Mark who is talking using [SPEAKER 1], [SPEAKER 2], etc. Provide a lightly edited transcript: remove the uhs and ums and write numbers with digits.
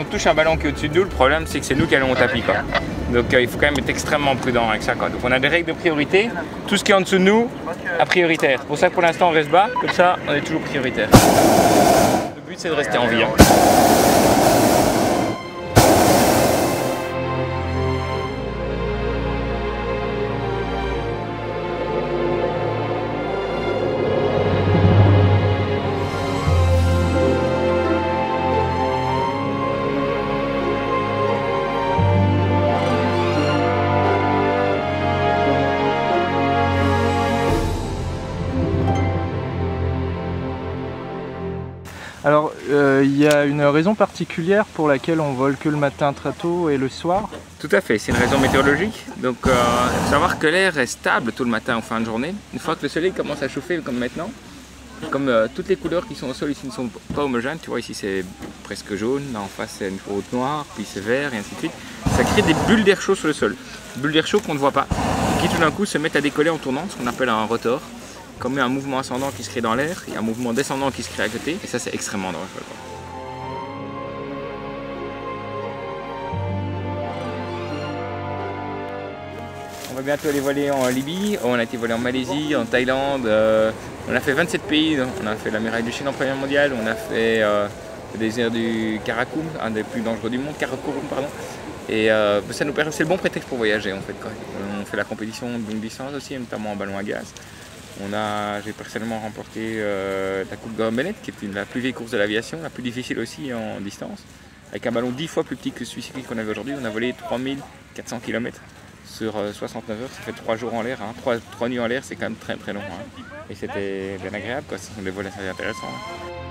[SPEAKER 1] touche un ballon qui est au-dessus de nous, le problème c'est que c'est nous qui allons au tapis, quoi. Donc il faut quand même être extrêmement prudent avec ça, quoi. Donc on a des règles de priorité, tout ce qui est en dessous de nous, à prioritaire. C'est pour ça que pour l'instant on reste bas, comme ça on est toujours prioritaire. Le but c'est de rester en vie, hein.
[SPEAKER 2] Alors, il y a une raison particulière pour laquelle on vole que le matin très tôt et le soir?
[SPEAKER 1] Tout à fait, c'est une raison météorologique. Donc il faut savoir que l'air est stable tout le matin en fin de journée. Une fois que le soleil commence à chauffer comme maintenant, comme toutes les couleurs qui sont au sol ici ne sont pas homogènes, tu vois ici c'est presque jaune, là en face c'est une haute noire, puis c'est vert et ainsi de suite. Ça crée des bulles d'air chaud sur le sol. Bulles d'air chaud qu'on ne voit pas, et qui tout d'un coup se mettent à décoller en tournant, ce qu'on appelle un rotor. Comme il y a un mouvement ascendant qui se crée dans l'air, il y a un mouvement descendant qui se crée à côté, et ça c'est extrêmement dangereux, quoi. On va bientôt aller voler en Libye, on a été volé en Malaisie, en Thaïlande, on a fait 27 pays, on a fait la muraille de Chine en première mondiale, on a fait le désert du Karakoum, un des plus dangereux du monde, Karakorum pardon. Et ça nous permet, c'est le bon prétexte pour voyager en fait, quoi. On fait la compétition de longue distance aussi, notamment en ballon à gaz. J'ai personnellement remporté la Coupe Graham Bennett, qui est la plus vieille course de l'aviation, la plus difficile aussi en distance. Avec un ballon 10 fois plus petit que celui qu'on avait aujourd'hui, on a volé 3400 km sur 69 heures, ça fait 3 jours en l'air, hein. 3 nuits en l'air, c'est quand même très très long, hein. Et c'était bien agréable, quoi. Ce sont des vols assez intéressants, hein.